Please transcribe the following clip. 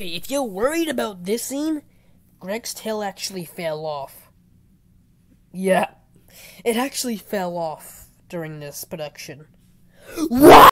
Okay, if you're worried about this scene, Greg's tail actually fell off. Yeah, it actually fell off during this production. What?